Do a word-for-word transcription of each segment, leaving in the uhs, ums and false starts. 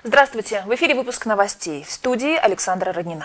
Здравствуйте! В эфире выпуск новостей. В студии Александра Роднина.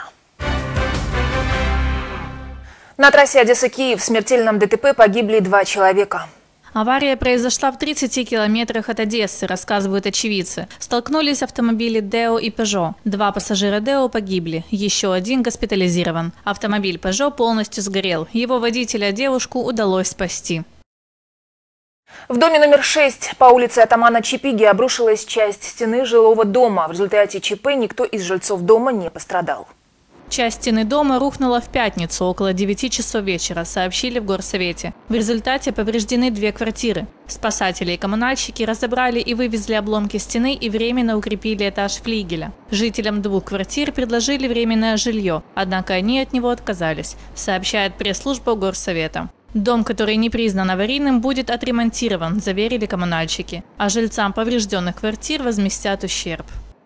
На трассе Одесса-Киев в смертельном ДТП погибли два человека. Авария произошла в тридцати километрах от Одессы, рассказывают очевидцы. Столкнулись автомобили Део и Пежо. Два пассажира Део погибли, еще один госпитализирован. Автомобиль Пежо полностью сгорел. Его водителя, девушку, удалось спасти. В доме номер шесть по улице атамана Чипиги обрушилась часть стены жилого дома. В результате ЧП никто из жильцов дома не пострадал. Часть стены дома рухнула в пятницу около девяти часов вечера, сообщили в горсовете. В результате повреждены две квартиры. Спасатели и коммунальщики разобрали и вывезли обломки стены и временно укрепили этаж флигеля. Жителям двух квартир предложили временное жилье, однако они от него отказались, сообщает пресс-служба горсовета. Дом, который не признан аварийным, будет отремонтирован, заверили коммунальщики, а жильцам поврежденных квартир возместят ущерб.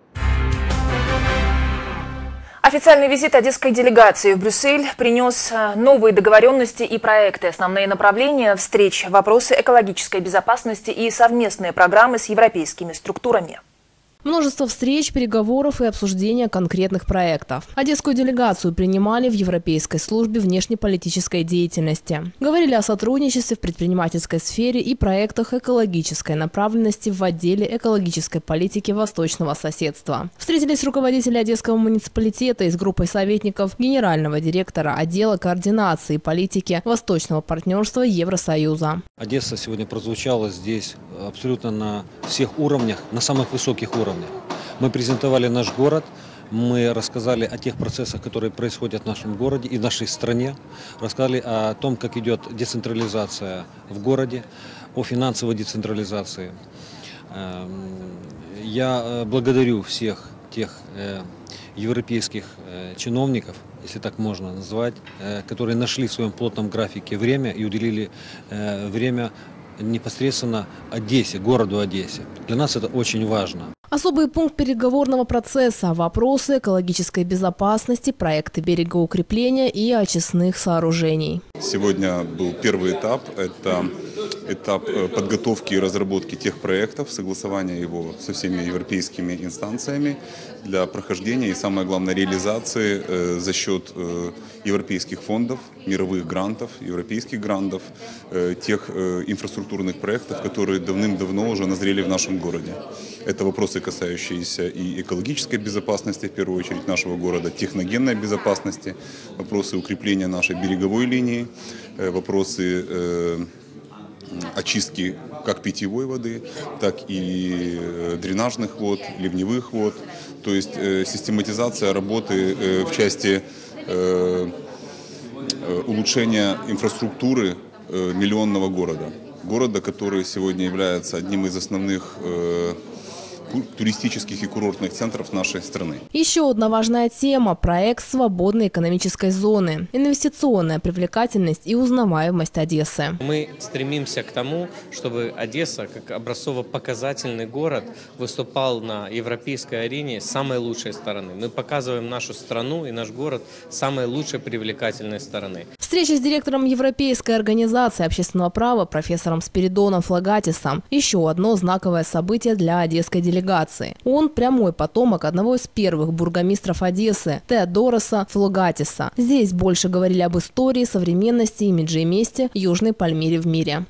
Официальный визит одесской делегации в Брюссель принес новые договоренности и проекты. Основные направления встреч – вопросы экологической безопасности и совместные программы с европейскими структурами. Множество встреч, переговоров и обсуждения конкретных проектов. Одесскую делегацию принимали в Европейской службе внешнеполитической деятельности. Говорили о сотрудничестве в предпринимательской сфере и проектах экологической направленности в отделе экологической политики восточного соседства. Встретились руководители Одесского муниципалитета и с группой советников генерального директора отдела координации политики восточного партнерства Евросоюза. Одесса сегодня прозвучала здесь абсолютно на всех уровнях, на самых высоких уровнях. Мы презентовали наш город, мы рассказали о тех процессах, которые происходят в нашем городе и в нашей стране, рассказали о том, как идет децентрализация в городе, о финансовой децентрализации. Я благодарю всех тех европейских чиновников, если так можно назвать, которые нашли в своем плотном графике время и уделили время непосредственно Одессе, городу Одессе. Для нас это очень важно. Особый пункт переговорного процесса – вопросы экологической безопасности, проекты берегоукрепления и очистных сооружений. Сегодня был первый этап – это этап подготовки и разработки тех проектов, согласования его со всеми европейскими инстанциями для прохождения и, самое главное, реализации э, за счет э, европейских фондов, мировых грантов, европейских грантов, э, тех э, инфраструктурных проектов, которые давным-давно уже назрели в нашем городе. Это вопросы, касающиеся и экологической безопасности, в первую очередь, нашего города, техногенной безопасности, вопросы укрепления нашей береговой линии, э, вопросы э, очистки как питьевой воды, так и дренажных вод, ливневых вод. То есть э, систематизация работы э, в части э, э, улучшения инфраструктуры э, миллионного города. Города, который сегодня является одним из основных э, туристических и курортных центров нашей страны. Еще одна важная тема – проект свободной экономической зоны, инвестиционная привлекательность и узнаваемость Одессы. Мы стремимся к тому, чтобы Одесса, как образцово-показательный город, выступал на европейской арене с самой лучшей стороны. Мы показываем нашу страну и наш город с самой лучшей привлекательной стороны. Встреча с директором Европейской организации общественного права профессором Спиридоном Флагатисом – еще одно знаковое событие для одесской делегации. Он прямой потомок одного из первых бургомистров Одессы – Теодороса Флагатиса. Здесь больше говорили об истории, современности, имидже и месте Южной Пальмире в мире.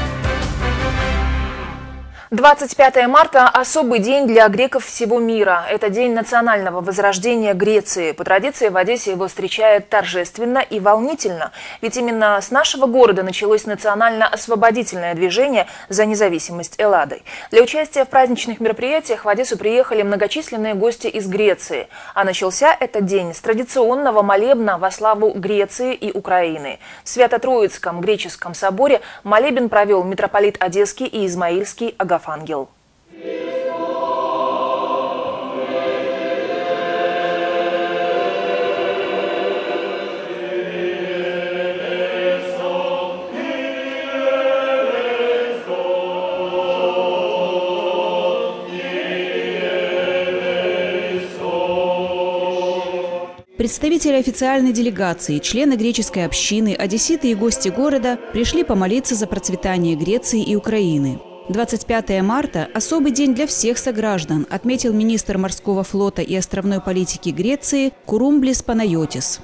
двадцать пятое марта – особый день для греков всего мира. Это день национального возрождения Греции. По традиции в Одессе его встречают торжественно и волнительно. Ведь именно с нашего города началось национально-освободительное движение за независимость Эллады. Для участия в праздничных мероприятиях в Одессу приехали многочисленные гости из Греции. А начался этот день с традиционного молебна во славу Греции и Украины. В Свято-Троицком греческом соборе молебен провел митрополит Одесский и Измаильский Агафон. Ангел. Представители официальной делегации, члены греческой общины, одесситы и гости города пришли помолиться за процветание Греции и Украины. двадцать пятое марта – особый день для всех сограждан, отметил министр морского флота и островной политики Греции Курумблис Панайотис.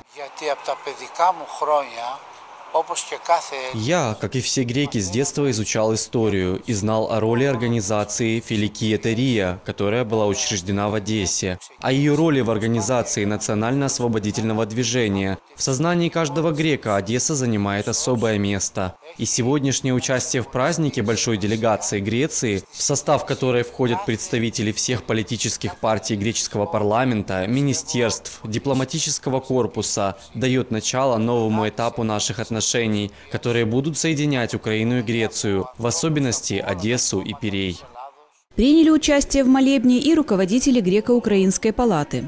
Я, как и все греки, с детства изучал историю и знал о роли организации Филики Этерия, которая была учреждена в Одессе, о ее роли в организации национально-освободительного движения. В сознании каждого грека Одесса занимает особое место. И сегодняшнее участие в празднике большой делегации Греции, в состав которой входят представители всех политических партий греческого парламента, министерств, дипломатического корпуса, дает начало новому этапу наших отношений, которые будут соединять Украину и Грецию, в особенности Одессу и Пирей. Приняли участие в молебне и руководители греко-украинской палаты.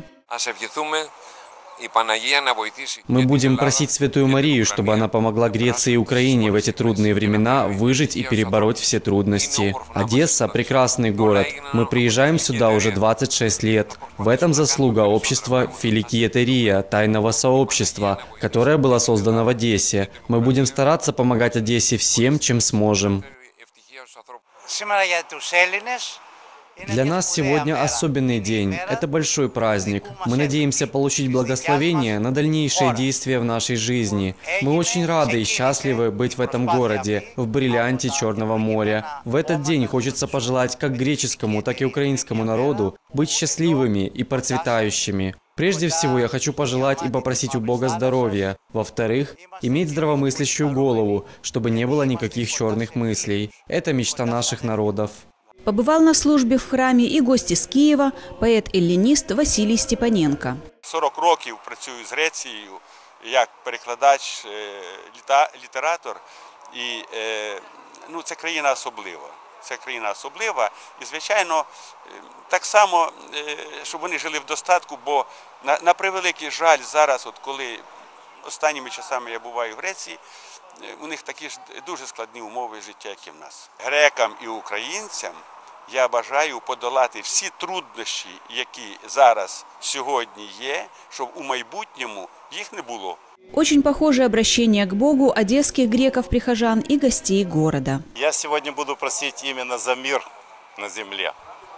Мы будем просить Святую Марию, чтобы она помогла Греции и Украине в эти трудные времена выжить и перебороть все трудности. Одесса – прекрасный город. Мы приезжаем сюда уже двадцать шесть лет. В этом заслуга общества Филики Этерия, тайного сообщества, которое было создано в Одессе. Мы будем стараться помогать Одессе всем, чем сможем. Для нас сегодня особенный день. Это большой праздник. Мы надеемся получить благословение на дальнейшие действия в нашей жизни. Мы очень рады и счастливы быть в этом городе, в бриллианте Черного моря. В этот день хочется пожелать как греческому, так и украинскому народу быть счастливыми и процветающими. Прежде всего, я хочу пожелать и попросить у Бога здоровья. Во-вторых, иметь здравомыслящую голову, чтобы не было никаких черных мыслей. Это мечта наших народов. Побывал на службе в храмі і гость із Києва, поет-еллініст Василій Степаненко. сорок років працюю з Грецією як перекладач, літератор. І ну, це країна особлива. Це країна особлива. І, звичайно, так само, щоб вони жили в достатку, бо на, на превеликий жаль зараз, от коли останніми часами я буваю в Греції, у них такі ж дуже складні умови життя, як і в нас. Грекам і українцям я бажаю подолати всі труднощі, які зараз, сьогодні є, щоб у майбутньому їх не було. Очень похожее обращение к Богу одесских греков-прихожан и гостей города. Я сегодня буду просить именно за мир на земле.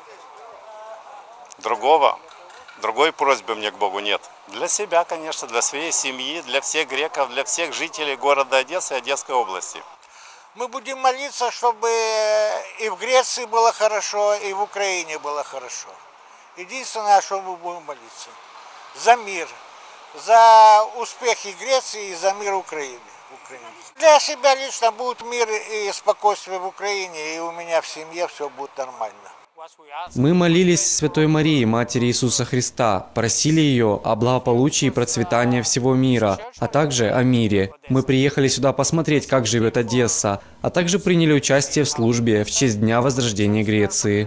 Другого, другой просьбы мне к Богу нет. Для себя, конечно, для своей семьи, для всех греков, для всех жителей города Одессы и Одесской области. Мы будем молиться, чтобы и в Греции было хорошо, и в Украине было хорошо. Единственное, что мы будем молиться – за мир, за успехи Греции и за мир Украины. Для себя лично будет мир и спокойствие в Украине, и у меня в семье все будет нормально. Мы молились Святой Марии, Матери Иисуса Христа, просили ее о благополучии и процветании всего мира, а также о мире. Мы приехали сюда посмотреть, как живет Одесса, а также приняли участие в службе в честь Дня Возрождения Греции.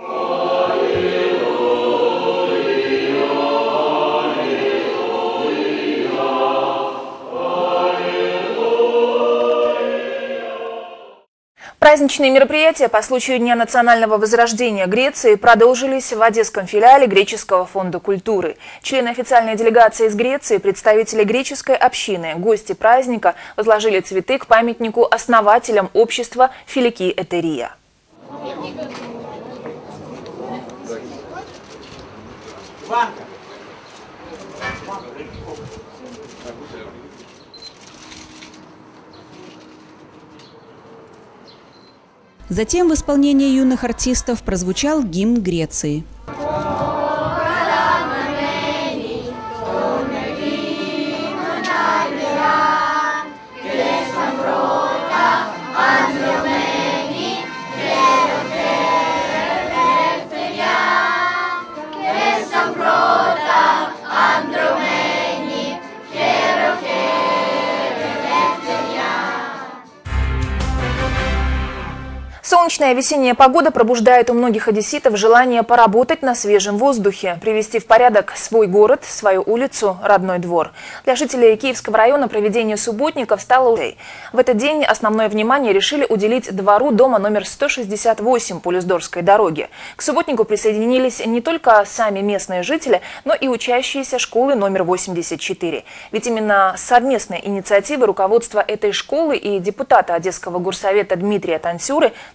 Праздничные мероприятия по случаю Дня национального возрождения Греции продолжились в Одесском филиале Греческого фонда культуры. Члены официальной делегации из Греции, представители греческой общины, гости праздника возложили цветы к памятнику основателям общества Филики Этерия. Затем в исполнении юных артистов прозвучал гимн Греции. Солнечная весенняя погода пробуждает у многих одесситов желание поработать на свежем воздухе, привести в порядок свой город, свою улицу, родной двор. Для жителей Киевского района проведение субботников стало уже. В этот день основное внимание решили уделить двору дома номер сто шестьдесят восемь по Люздорской дороге. К субботнику присоединились не только сами местные жители, но и учащиеся школы номер восемьдесят четыре. Ведь именно совместной инициативой руководства этой школы и депутата Одесского горсовета Дмитрия Тансюры в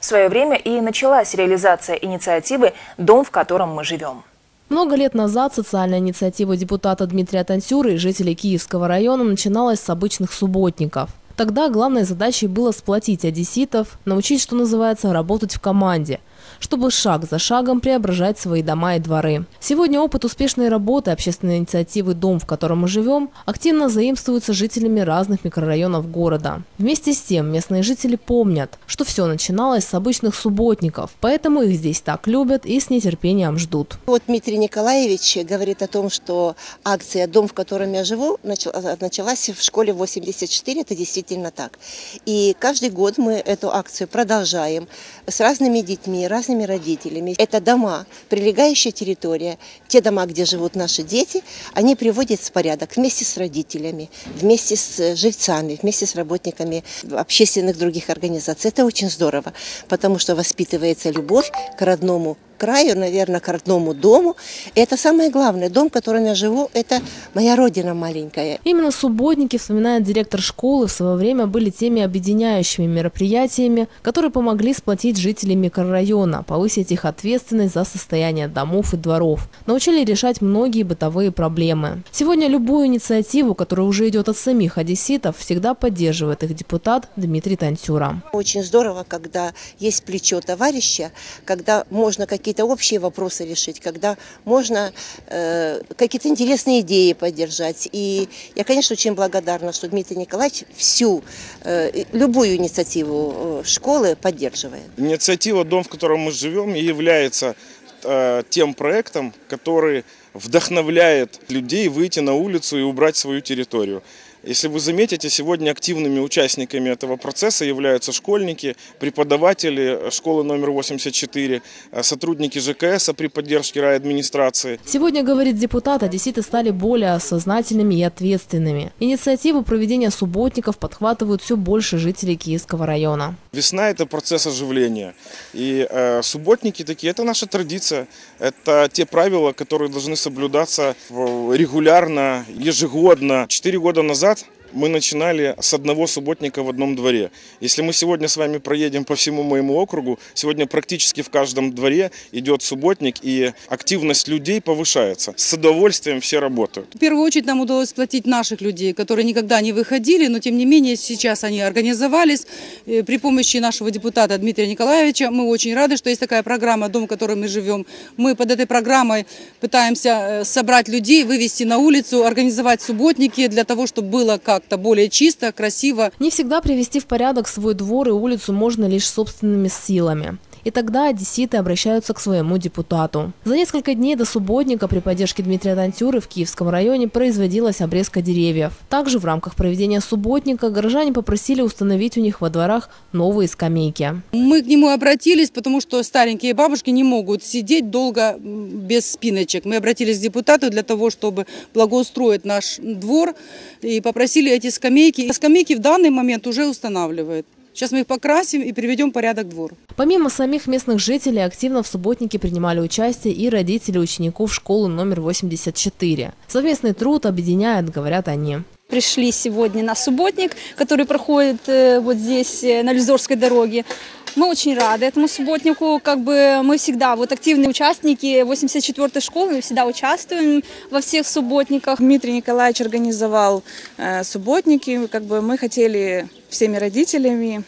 свое время и началась реализация инициативы «Дом, в котором мы живем». Много лет назад социальная инициатива депутата Дмитрия Тантюры и жителей Киевского района начиналась с обычных субботников. Тогда главной задачей было сплотить одесситов, научить, что называется, работать в команде, чтобы шаг за шагом преображать свои дома и дворы. Сегодня опыт успешной работы общественной инициативы «Дом, в котором мы живем» активно заимствуется жителями разных микрорайонов города. Вместе с тем местные жители помнят, что все начиналось с обычных субботников, поэтому их здесь так любят и с нетерпением ждут. Вот Дмитрий Николаевич говорит о том, что акция «Дом, в котором я живу» началась в школе восемьдесят четыре, это действительно так. И каждый год мы эту акцию продолжаем с разными детьми, разными родителями. Это дома, прилегающая территория, те дома, где живут наши дети, они приводят в порядок вместе с родителями, вместе с жильцами, вместе с работниками общественных других организаций. Это очень здорово, потому что воспитывается любовь к родному краю, наверное, к родному дому. И это самое главное. Дом, в котором я живу, это моя родина маленькая. Именно субботники, вспоминает директор школы, в свое время были теми объединяющими мероприятиями, которые помогли сплотить жителей микрорайона, повысить их ответственность за состояние домов и дворов, научили решать многие бытовые проблемы. Сегодня любую инициативу, которая уже идет от самих одесситов, всегда поддерживает их депутат Дмитрий Тантюра. Очень здорово, когда есть плечо товарища, когда можно какие-то какие-то общие вопросы решить, когда можно э, какие-то интересные идеи поддержать. И я, конечно, очень благодарна, что Дмитрий Николаевич всю, э, любую инициативу школы поддерживает. Инициатива «Дом, в котором мы живем» является э, тем проектом, который вдохновляет людей выйти на улицу и убрать свою территорию. Если вы заметите, сегодня активными участниками этого процесса являются школьники, преподаватели школы номер восемьдесят четыре, сотрудники ЖКС при поддержке райадминистрации. Сегодня, говорит депутат, одесситы стали более осознательными и ответственными. Инициативу проведения субботников подхватывают все больше жителей Киевского района. Весна – это процесс оживления. И э, субботники такие – это наша традиция. Это те правила, которые должны соблюдаться регулярно, ежегодно. Четыре года назад мы начинали с одного субботника в одном дворе. Если мы сегодня с вами проедем по всему моему округу, сегодня практически в каждом дворе идет субботник, и активность людей повышается. С удовольствием все работают. В первую очередь нам удалось сплотить наших людей, которые никогда не выходили, но тем не менее сейчас они организовались. При помощи нашего депутата Дмитрия Николаевича мы очень рады, что есть такая программа «Дом, в котором мы живем». Мы под этой программой пытаемся собрать людей, вывести на улицу, организовать субботники для того, чтобы было как как-то более чисто, красиво. Не всегда привести в порядок свой двор и улицу можно лишь собственными силами. И тогда одесситы обращаются к своему депутату. За несколько дней до субботника при поддержке Дмитрия Тантюры в Киевском районе производилась обрезка деревьев. Также в рамках проведения субботника горожане попросили установить у них во дворах новые скамейки. Мы к нему обратились, потому что старенькие бабушки не могут сидеть долго без спиночек. Мы обратились к депутату для того, чтобы благоустроить наш двор, и попросили эти скамейки. Скамейки в данный момент уже устанавливают. Сейчас мы их покрасим и приведем в порядок двор. Помимо самих местных жителей, активно в субботнике принимали участие и родители учеников школы номер восемьдесят четыре. Совместный труд объединяет, говорят они. Пришли сегодня на субботник, который проходит вот здесь, на Люзорской дороге. Мы очень рады этому субботнику. Как бы мы всегда вот активные участники восемьдесят четвёртой школы, мы всегда участвуем во всех субботниках. Дмитрий Николаевич организовал э, субботники. Как бы мы хотели всеми родителями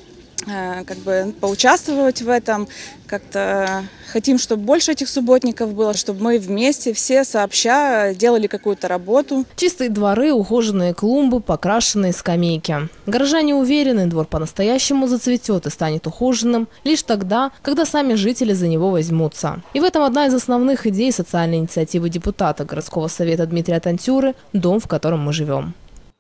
э, как бы поучаствовать в этом. Как-то хотим, чтобы больше этих субботников было, чтобы мы вместе все сообща делали какую-то работу. Чистые дворы, ухоженные клумбы, покрашенные скамейки. Горожане уверены, двор по-настоящему зацветет и станет ухоженным лишь тогда, когда сами жители за него возьмутся. И в этом одна из основных идей социальной инициативы депутата городского совета Дмитрия Тантюры «Дом, в котором мы живем».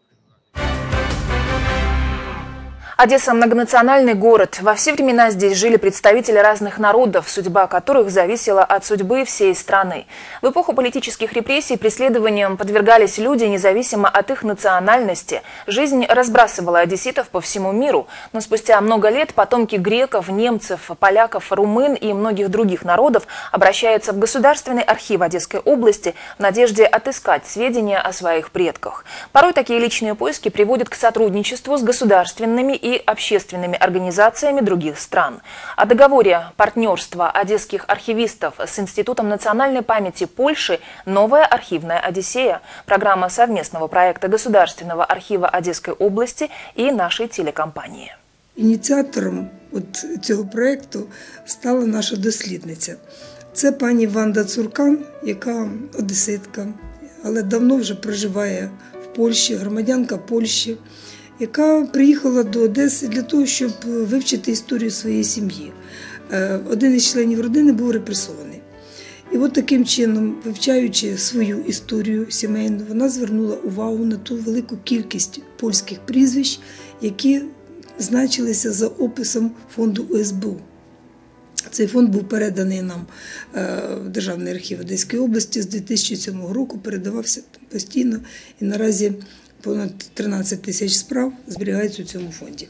Одесса – многонациональный город. Во все времена здесь жили представители разных народов, судьба которых зависела от судьбы всей страны. В эпоху политических репрессий преследованиям подвергались люди, независимо от их национальности. Жизнь разбрасывала одесситов по всему миру. Но спустя много лет потомки греков, немцев, поляков, румын и многих других народов обращаются в Государственный архив Одесской области в надежде отыскать сведения о своих предках. Порой такие личные поиски приводят к сотрудничеству с государственными и общественными организациями других стран. О договоре партнерства одесских архивистов с Институтом национальной памяти Польши «Новая архивная Одиссея» – программа совместного проекта Государственного архива Одесской области и нашей телекомпании. Ініціатором от цього проєкту стала наша дослідниця. Це пані Ванда Цуркан, яка одеситка, але давно вже проживає в Польщі, громадянка Польщі, яка приїхала до Одеси для того, щоб вивчити історію своєї сім'ї. Один із членів родини був репресований. І от таким чином, вивчаючи свою історію сімейну, вона звернула увагу на ту велику кількість польських прізвищ, які значилися за описом фонду О С Б У. Цей фонд був переданий нам в Державний архів Одеської області з дві тисячі сьомого року, передавався постійно і наразі понад тринадцять тисяч справ зберігаються у цьому фонді.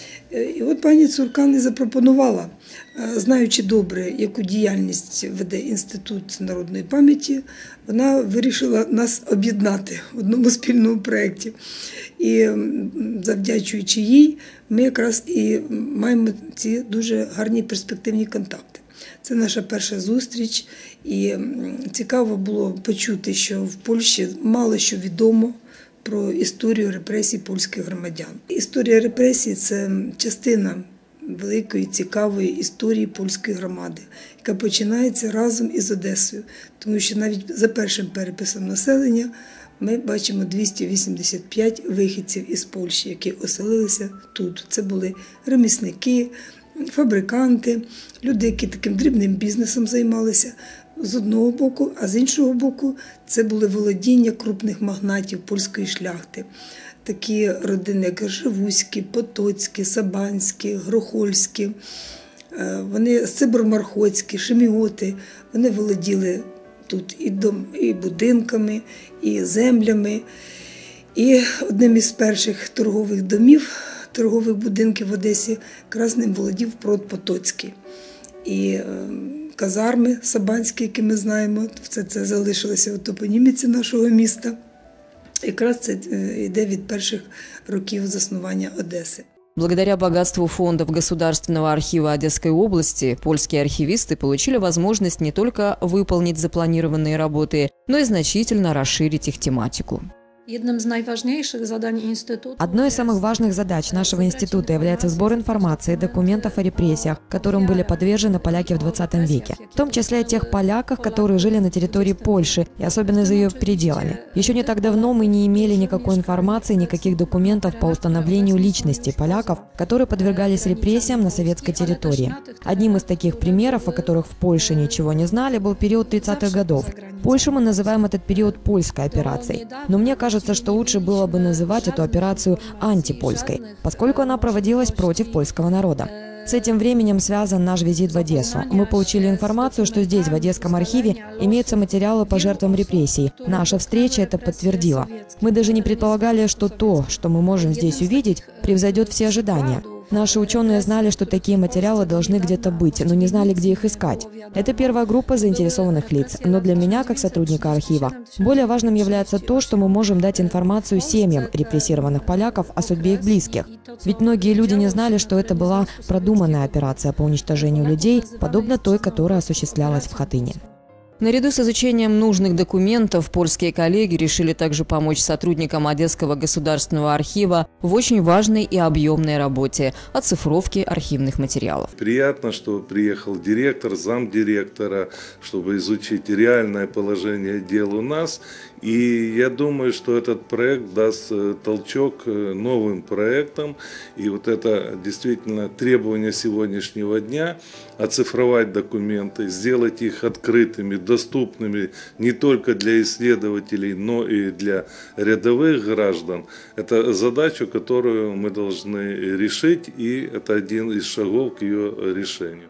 І от пані Цуркан і запропонувала, знаючи добре, яку діяльність веде Інститут народної пам'яті, вона вирішила нас об'єднати в одному спільному проєкті. І завдячуючи їй, ми якраз і маємо ці дуже гарні перспективні контакти. Це наша перша зустріч, і цікаво було почути, що в Польщі мало що відомо про історію репресій польських громадян. Історія репресій – це частина великої, цікавої історії польської громади, яка починається разом із Одесою. Тому що навіть за першим переписом населення ми бачимо двісті вісімдесят п'ять вихідців із Польщі, які оселилися тут. Це були ремісники, фабриканти, люди, які таким дрібним бізнесом займалися з одного боку, а з іншого боку це були володіння крупних магнатів польської шляхти. Такі родини, як Живуські, Потоцькі, Сабанські, Грохольські, вони Сибромархоцькі, Шеміоти, вони володіли тут і, дом, і будинками, і землями. І одним із перших торгових домів, торгових будинків в Одесі якраз ним володів Прот Потоцький. І казарми Сабанські, які ми знаємо, все це залишилося у топоніміці нашого міста. Якраз це йде від перших років заснування Одеси. Благодаря богатству фондов Государственного архива Одесской области, польские архивисты получили возможность не только выполнить запланированные работы, но и значительно расширить их тематику. Одним из наиважнейших заданий института. Одной из самых важных задач нашего института является сбор информации и документов о репрессиях, которым были подвержены поляки в двадцатом веке. В том числе о тех поляках, которые жили на территории Польши, и особенно за ее пределами. Еще не так давно мы не имели никакой информации, никаких документов по установлению личности поляков, которые подвергались репрессиям на советской территории. Одним из таких примеров, о которых в Польше ничего не знали, был период тридцатых годов. В Польше мы называем этот период польской операцией. Но мне кажется, что лучше было бы называть эту операцию антипольской, поскольку она проводилась против польского народа. С этим временем связан наш визит в Одессу. Мы получили информацию, что здесь, в Одесском архиве, имеются материалы по жертвам репрессий. Наша встреча это подтвердила. Мы даже не предполагали, что то, что мы можем здесь увидеть, превзойдет все ожидания. Наши ученые знали, что такие материалы должны где-то быть, но не знали, где их искать. Это первая группа заинтересованных лиц, но для меня, как сотрудника архива, более важным является то, что мы можем дать информацию семьям репрессированных поляков о судьбе их близких. Ведь многие люди не знали, что это была продуманная операция по уничтожению людей, подобно той, которая осуществлялась в Хатыне. Наряду с изучением нужных документов, польские коллеги решили также помочь сотрудникам Одесского государственного архива в очень важной и объемной работе – оцифровке архивных материалов. Приятно, что приехал директор, замдиректора, чтобы изучить реальное положение дел у нас. И я думаю, что этот проект даст толчок новым проектам. И вот это действительно требование сегодняшнего дня – оцифровать документы, сделать их открытыми, доступными не только для исследователей, но и для рядовых граждан. Это задача, которую мы должны решить, и это один из шагов к ее решению.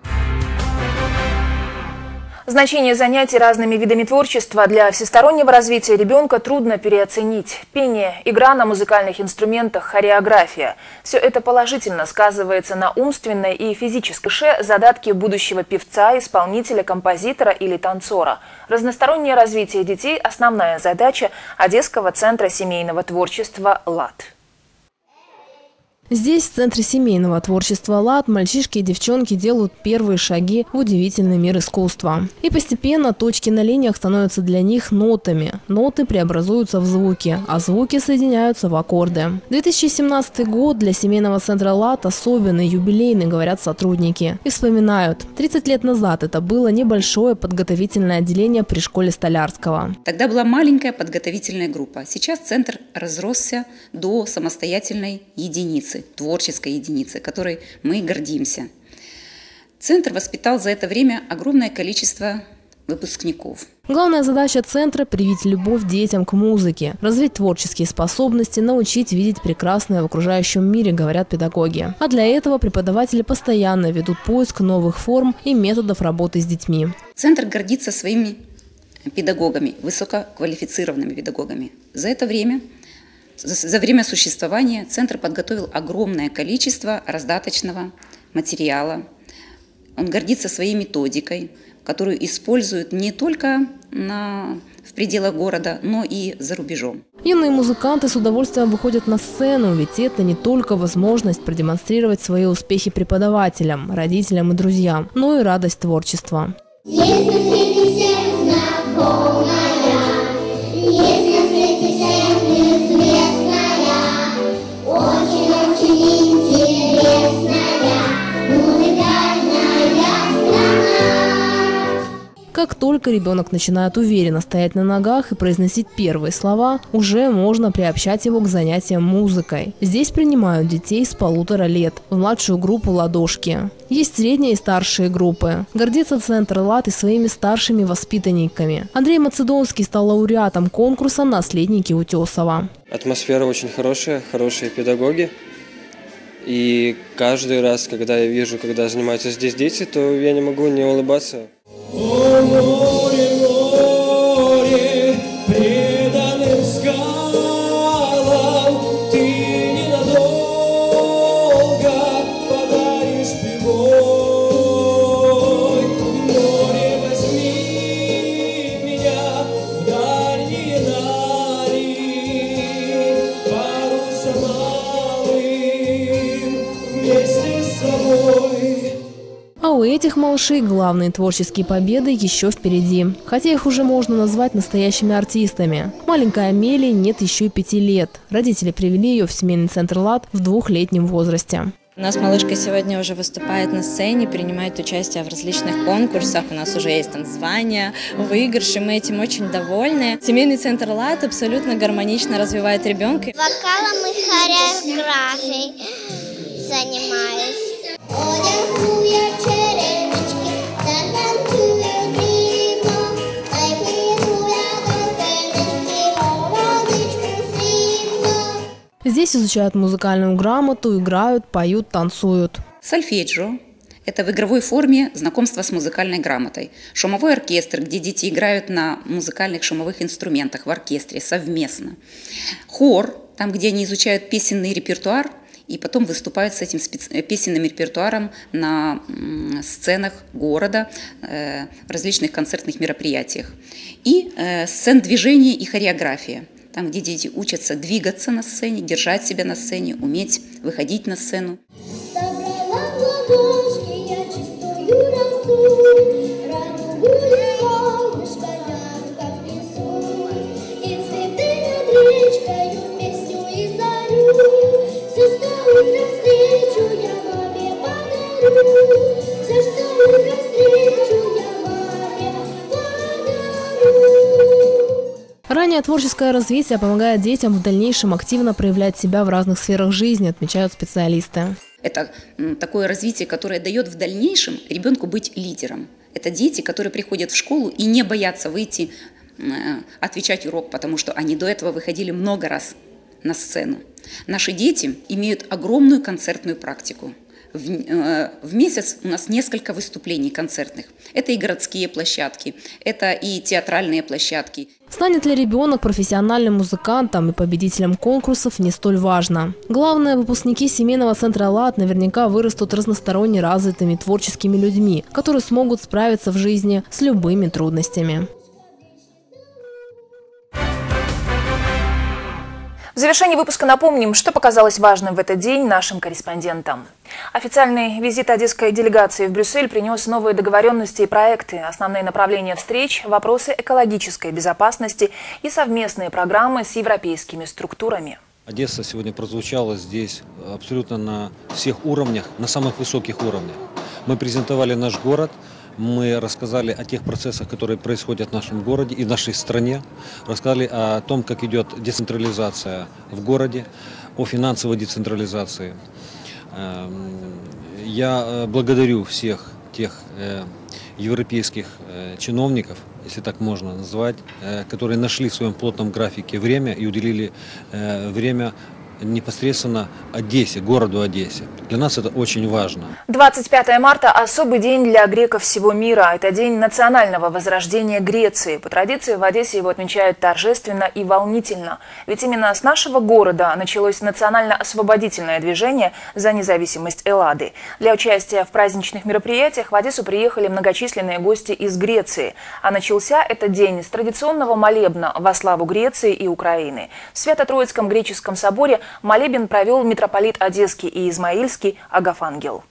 Значение занятий разными видами творчества для всестороннего развития ребенка трудно переоценить. Пение, игра на музыкальных инструментах, хореография – все это положительно сказывается на умственной и физической душе, задатки будущего певца, исполнителя, композитора или танцора. Разностороннее развитие детей – основная задача Одесского центра семейного творчества «ЛАД». Здесь, в Центре семейного творчества «ЛАД», мальчишки и девчонки делают первые шаги в удивительный мир искусства. И постепенно точки на линиях становятся для них нотами. Ноты преобразуются в звуки, а звуки соединяются в аккорды. две тысячи семнадцатый год для семейного центра «ЛАД» особенный, юбилейный, говорят сотрудники. И вспоминают, тридцать лет назад это было небольшое подготовительное отделение при школе Столярского. Тогда была маленькая подготовительная группа. Сейчас центр разросся до самостоятельной единицы, творческой единицы, которой мы гордимся. Центр воспитал за это время огромное количество выпускников. Главная задача центра – привить любовь детям к музыке, развить творческие способности, научить видеть прекрасное в окружающем мире, говорят педагоги. А для этого преподаватели постоянно ведут поиск новых форм и методов работы с детьми. Центр гордится своими педагогами, высококвалифицированными педагогами. За это время За время существования Центр подготовил огромное количество раздаточного материала. Он гордится своей методикой, которую используют не только на, в пределах города, но и за рубежом. Юные музыканты с удовольствием выходят на сцену, ведь это не только возможность продемонстрировать свои успехи преподавателям, родителям и друзьям, но и радость творчества. Как только ребенок начинает уверенно стоять на ногах и произносить первые слова, уже можно приобщать его к занятиям музыкой. Здесь принимают детей с полутора лет, в младшую группу «Ладошки». Есть средние и старшие группы. Гордится Центр «ЛАД» и своими старшими воспитанниками. Андрей Мацедонский стал лауреатом конкурса «Наследники Утесова». Атмосфера очень хорошая, хорошие педагоги. И каждый раз, когда я вижу, когда занимаются здесь дети, то я не могу не улыбаться. О, море, море, преданным скалам, ты ненадолго подаришь прибой. Море, возьми меня в дальние дали, парусом малым вместе с собой. А у этих малышей главные творческие победы еще впереди. Хотя их уже можно назвать настоящими артистами. Маленькой Амелии нет еще и пяти лет. Родители привели ее в семейный центр «ЛАД» в двухлетнем возрасте. У нас малышка сегодня уже выступает на сцене, принимает участие в различных конкурсах. У нас уже есть там звания, выигрыши. Мы этим очень довольны. Семейный центр «ЛАД» абсолютно гармонично развивает ребенка. Вокалом и хореографией занимаюсь. Здесь изучают музыкальную грамоту, играют, поют, танцуют. Сольфеджио – это в игровой форме знакомство с музыкальной грамотой. Шумовой оркестр, где дети играют на музыкальных шумовых инструментах в оркестре совместно. Хор, там, где они изучают песенный репертуар и потом выступают с этим песенным репертуаром на сценах города, в различных концертных мероприятиях. И сцен движения и хореография. Там, где дети учатся двигаться на сцене, держать себя на сцене, уметь выходить на сцену. Раннее творческое развитие помогает детям в дальнейшем активно проявлять себя в разных сферах жизни, отмечают специалисты. Это такое развитие, которое дает в дальнейшем ребенку быть лидером. Это дети, которые приходят в школу и не боятся выйти, отвечать урок, потому что они до этого выходили много раз на сцену. Наши дети имеют огромную концертную практику. В, э, в месяц у нас несколько выступлений концертных. Это и городские площадки, это и театральные площадки. Станет ли ребенок профессиональным музыкантом и победителем конкурсов, не столь важно. Главное, выпускники семейного центра «ЛАД» наверняка вырастут разносторонне развитыми творческими людьми, которые смогут справиться в жизни с любыми трудностями. В завершении выпуска напомним, что показалось важным в этот день нашим корреспондентам. Официальный визит одесской делегации в Брюссель принес новые договоренности и проекты, основные направления встреч, вопросы экологической безопасности и совместные программы с европейскими структурами. Одесса сегодня прозвучала здесь абсолютно на всех уровнях, на самых высоких уровнях. Мы презентовали наш город. Мы рассказали о тех процессах, которые происходят в нашем городе и в нашей стране. Рассказали о том, как идет децентрализация в городе, о финансовой децентрализации. Я благодарю всех тех европейских чиновников, если так можно назвать, которые нашли в своем плотном графике время и уделили время непосредственно Одессе, городу Одессе. Для нас это очень важно. двадцать пятое марта – особый день для греков всего мира. Это день национального возрождения Греции. По традиции в Одессе его отмечают торжественно и волнительно. Ведь именно с нашего города началось национально-освободительное движение за независимость Эллады. Для участия в праздничных мероприятиях в Одессу приехали многочисленные гости из Греции. А начался этот день с традиционного молебна во славу Греции и Украины. В Свято-Троицком греческом соборе молебен провел митрополит Одесский и Измаильский Агафангел.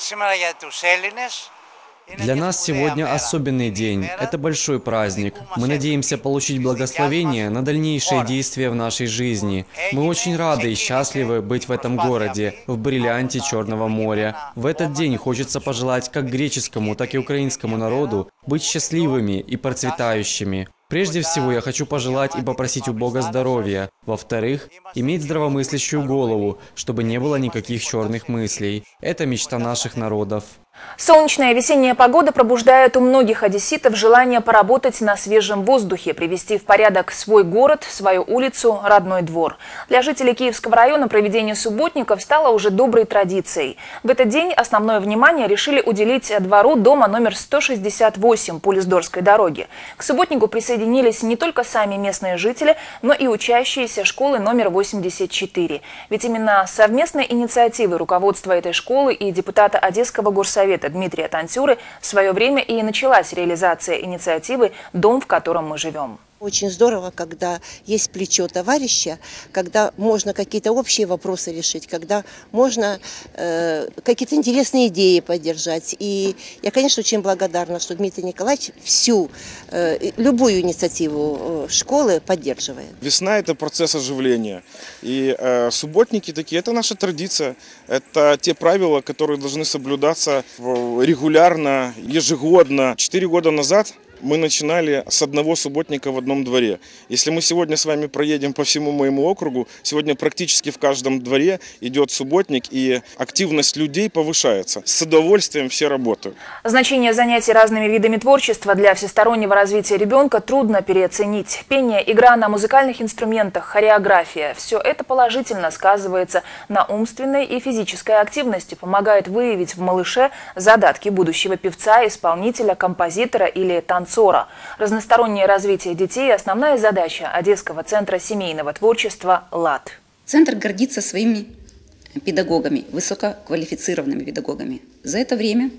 Для нас сегодня особенный день. Это большой праздник. Мы надеемся получить благословение на дальнейшие действия в нашей жизни. Мы очень рады и счастливы быть в этом городе, в бриллианте Черного моря. В этот день хочется пожелать как греческому, так и украинскому народу быть счастливыми и процветающими. Прежде всего, я хочу пожелать и попросить у Бога здоровья. Во-вторых, иметь здравомыслящую голову, чтобы не было никаких черных мыслей. Это мечта наших народов. Солнечная весенняя погода пробуждает у многих одесситов желание поработать на свежем воздухе, привести в порядок свой город, свою улицу, родной двор. Для жителей Киевского района проведение субботников стало уже доброй традицией. В этот день основное внимание решили уделить двору дома номер сто шестьдесят восемь по Лиздорской дороге. К субботнику присоединились не только сами местные жители, но и учащиеся школы номер восемьдесят четыре. Ведь именно совместной инициативой руководства этой школы и депутата Одесского горсовета Дмитрия Танцюры в свое время и началась реализация инициативы «Дом, в котором мы живем». Очень здорово, когда есть плечо товарища, когда можно какие-то общие вопросы решить, когда можно э, какие-то интересные идеи поддержать. И я, конечно, очень благодарна, что Дмитрий Николаевич всю, э, любую инициативу школы поддерживает. Весна – это процесс оживления. И э, субботники такие – это наша традиция. Это те правила, которые должны соблюдаться регулярно, ежегодно. Четыре года назад мы начинали с одного субботника в одном дворе. Если мы сегодня с вами проедем по всему моему округу, сегодня практически в каждом дворе идет субботник, и активность людей повышается. С удовольствием все работают. Значение занятий разными видами творчества для всестороннего развития ребенка трудно переоценить. Пение, игра на музыкальных инструментах, хореография – все это положительно сказывается на умственной и физической активности, помогает выявить в малыше задатки будущего певца, исполнителя, композитора или танцора. Разностороннее развитие детей – основная задача Одесского центра семейного творчества «ЛАД». Центр гордится своими педагогами, высококвалифицированными педагогами. За это время,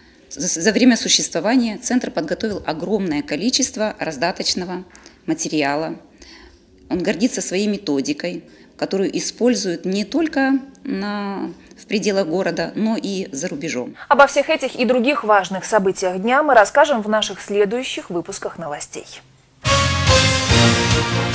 за время существования Центр подготовил огромное количество раздаточного материала. Он гордится своей методикой, которую используют не только на, в пределах города, но и за рубежом. Обо всех этих и других важных событиях дня мы расскажем в наших следующих выпусках новостей.